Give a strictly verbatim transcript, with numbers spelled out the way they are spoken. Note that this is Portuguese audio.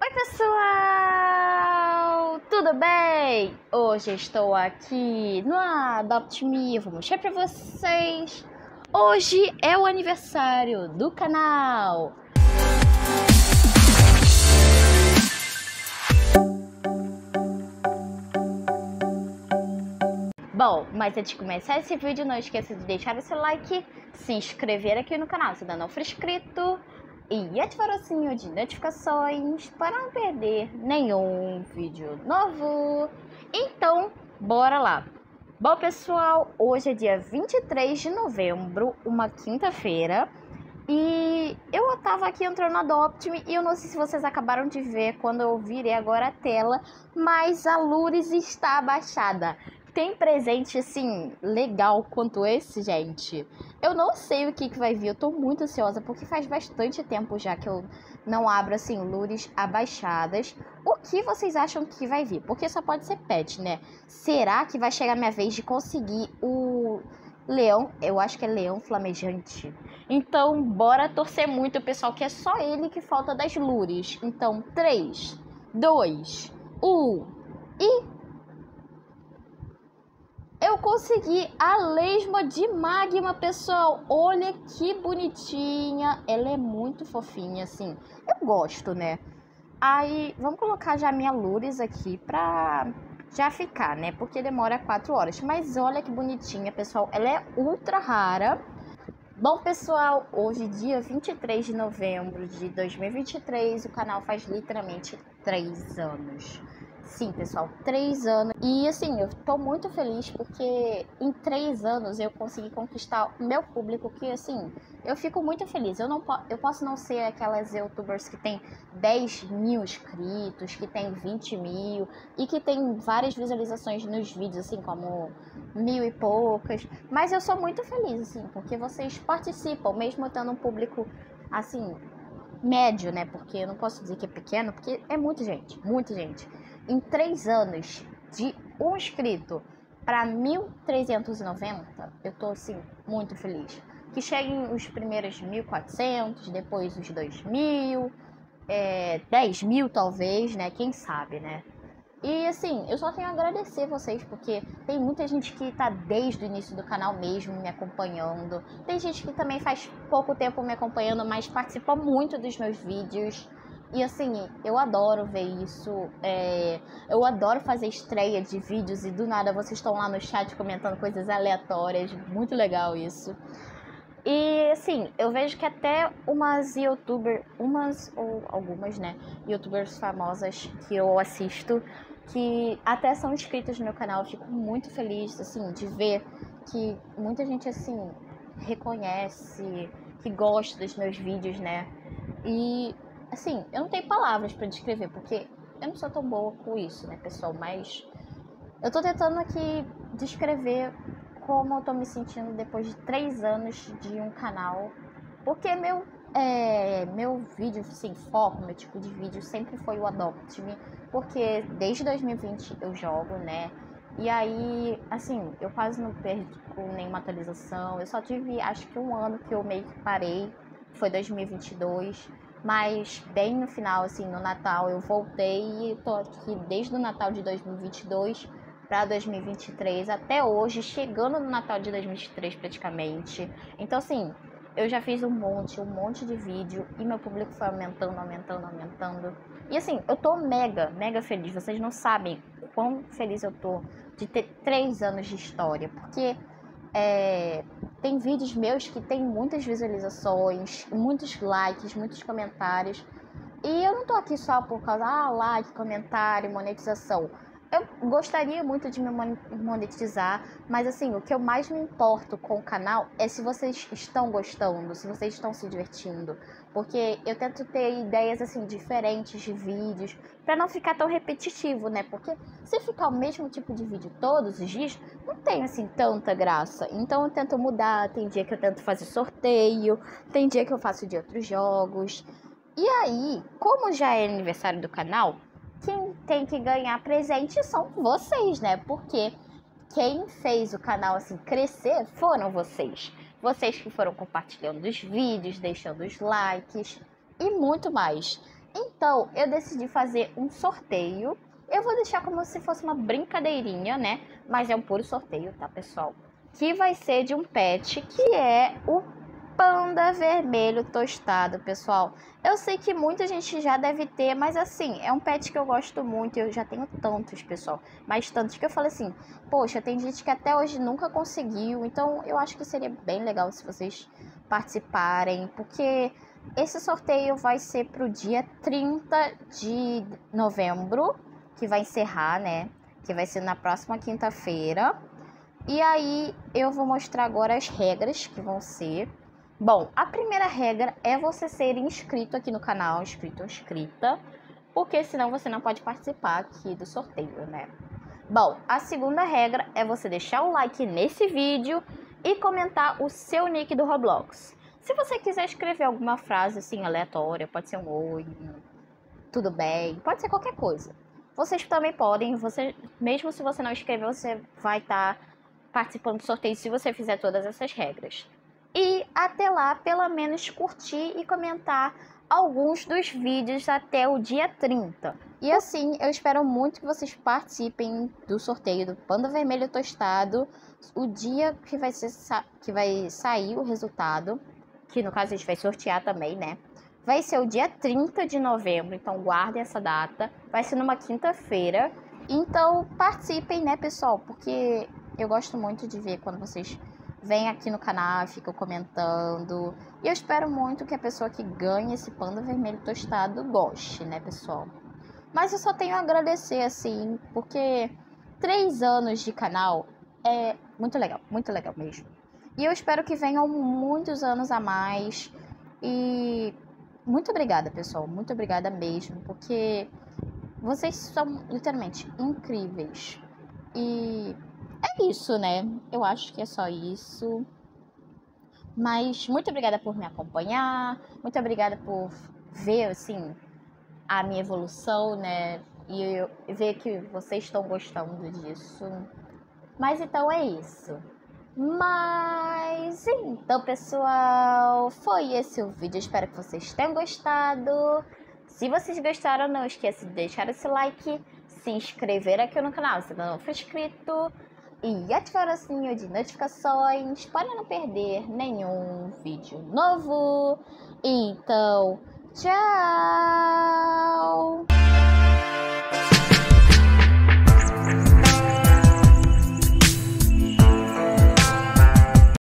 Oi pessoal, tudo bem? Hoje estou aqui no Adopt Me, vou mostrar pra vocês. Hoje é o aniversário do canal. Bom, mas antes de começar esse vídeo, não esqueça de deixar o seu like, se inscrever aqui no canal se ainda não for inscrito e ativar o sininho de notificações para não perder nenhum vídeo novo. Então, bora lá! Bom, pessoal, hoje é dia vinte e três de novembro, uma quinta-feira, e eu tava aqui entrando no Adopt Me e eu não sei se vocês acabaram de ver quando eu virei agora a tela, mas a Lures está abaixada. Tem presente, assim, legal quanto esse, gente. Eu não sei o que, que vai vir, eu tô muito ansiosa, porque faz bastante tempo já que eu não abro, assim, Lures abaixadas. O que vocês acham que vai vir? Porque só pode ser pet, né? Será que vai chegar a minha vez de conseguir o leão? Eu acho que é leão flamejante. Então, bora torcer muito, pessoal, que é só ele que falta das Lures. Então, três, dois, um e... eu consegui a lesma de magma, pessoal. Olha que bonitinha. Ela é muito fofinha, assim. Eu gosto, né? Aí, vamos colocar já a minha Lures aqui pra já ficar, né? Porque demora quatro horas. Mas olha que bonitinha, pessoal. Ela é ultra rara. Bom, pessoal, hoje, dia vinte e três de novembro de dois mil e vinte e três, o canal faz literalmente três anos. Sim, pessoal, três anos. E assim, eu tô muito feliz porque em três anos eu consegui conquistar o meu público, que assim, eu fico muito feliz. Eu, não po eu posso não ser aquelas youtubers que tem dez mil inscritos, que tem vinte mil e que tem várias visualizações nos vídeos, assim, como mil e poucas. Mas eu sou muito feliz, assim, porque vocês participam, mesmo tendo um público, assim, médio, né? Porque eu não posso dizer que é pequeno, porque é muita gente, muita gente. Em três anos, de um inscrito para mil trezentos e noventa, eu tô, assim, muito feliz. Que cheguem os primeiros mil e quatrocentos, depois os dois mil, é, dez mil talvez, né? Quem sabe, né? E, assim, eu só tenho a agradecer vocês, porque tem muita gente que tá desde o início do canal mesmo me acompanhando. Tem gente que também faz pouco tempo me acompanhando, mas participa muito dos meus vídeos. E assim, eu adoro ver isso, é, eu adoro fazer estreia de vídeos e do nada vocês estão lá no chat comentando coisas aleatórias, muito legal isso. E assim, eu vejo que até umas youtubers, umas ou algumas, né, youtubers famosas que eu assisto, que até são inscritas no meu canal, eu fico muito feliz, assim, de ver que muita gente, assim, reconhece, que gosta dos meus vídeos, né, e... assim, eu não tenho palavras pra descrever, porque eu não sou tão boa com isso, né, pessoal? Mas eu tô tentando aqui descrever como eu tô me sentindo depois de três anos de um canal. Porque meu, é, meu vídeo, assim, foco, meu tipo de vídeo sempre foi o Adopt Me. Porque desde dois mil e vinte eu jogo, né? E aí, assim, eu quase não perco nenhuma atualização. Eu só tive, acho que um ano que eu meio que parei, foi dois mil e vinte e dois. Mas bem no final, assim, no Natal, eu voltei e tô aqui desde o Natal de dois mil e vinte e dois para dois mil e vinte e três até hoje, chegando no Natal de dois mil e vinte e três praticamente. Então, assim, eu já fiz um monte, um monte de vídeo e meu público foi aumentando, aumentando, aumentando. E assim, eu tô mega, mega feliz. Vocês não sabem quão feliz eu tô de ter três anos de história, porque... É, tem vídeos meus que tem muitas visualizações, muitos likes, muitos comentários. E eu não tô aqui só por causa, ah, like, comentário, monetização. Eu gostaria muito de me monetizar, mas assim, o que eu mais me importo com o canal é se vocês estão gostando, se vocês estão se divertindo. Porque eu tento ter ideias assim diferentes de vídeos, pra não ficar tão repetitivo, né? Porque se ficar o mesmo tipo de vídeo todos os dias, não tem assim tanta graça. Então eu tento mudar, tem dia que eu tento fazer sorteio, tem dia que eu faço de outros jogos. E aí, como já é aniversário do canal, quem tem que ganhar presente são vocês, né? Porque quem fez o canal assim crescer foram vocês. Vocês que foram compartilhando os vídeos, deixando os likes e muito mais. Então, eu decidi fazer um sorteio. Eu vou deixar como se fosse uma brincadeirinha, né? Mas é um puro sorteio, tá, pessoal? Que vai ser de um pet, que é o panda vermelho tostado, pessoal. Eu sei que muita gente já deve ter, mas assim, é um pet que eu gosto muito. Eu já tenho tantos, pessoal. Mas tantos que eu falei assim, poxa, tem gente que até hoje nunca conseguiu. Então, eu acho que seria bem legal se vocês participarem, porque esse sorteio vai ser pro dia trinta de novembro, que vai encerrar, né? Que vai ser na próxima quinta-feira. E aí eu vou mostrar agora as regras que vão ser. Bom, a primeira regra é você ser inscrito aqui no canal, inscrito ou inscrita, porque senão você não pode participar aqui do sorteio, né? Bom, a segunda regra é você deixar o like nesse vídeo e comentar o seu nick do Roblox. Se você quiser escrever alguma frase assim aleatória, pode ser um oi, tudo bem, pode ser qualquer coisa. Vocês também podem, você, mesmo se você não escrever, você vai estar tá participando do sorteio se você fizer todas essas regras. E até lá, pelo menos curtir e comentar alguns dos vídeos até o dia trinta. E assim, eu espero muito que vocês participem do sorteio do Panda Vermelho Tostado, o dia que vai, ser, que vai sair o resultado, que no caso a gente vai sortear também, né? Vai ser o dia trinta de novembro, então guardem essa data. Vai ser numa quinta-feira. Então participem, né, pessoal? Porque eu gosto muito de ver quando vocês vêm aqui no canal, ficam comentando. E eu espero muito que a pessoa que ganhe esse panda vermelho tostado goste, né, pessoal? Mas eu só tenho a agradecer, assim, porque três anos de canal é muito legal, muito legal mesmo. E eu espero que venham muitos anos a mais. E muito obrigada, pessoal. Muito obrigada mesmo, porque vocês são literalmente incríveis. E é isso, né? Eu acho que é só isso. Mas muito obrigada por me acompanhar. Muito obrigada por ver, assim, a minha evolução, né? E eu ver que vocês estão gostando disso. Mas então é isso. Mas então, pessoal, foi esse o vídeo. Espero que vocês tenham gostado. Se vocês gostaram, não esqueça de deixar esse like, se inscrever aqui no canal se não for inscrito e ativar o sininho de notificações para não perder nenhum vídeo novo. Então, tchau!